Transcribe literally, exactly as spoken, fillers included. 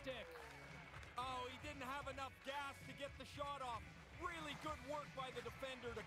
stick. Oh, he didn't have enough gas to get the shot off. Really good work by the defender to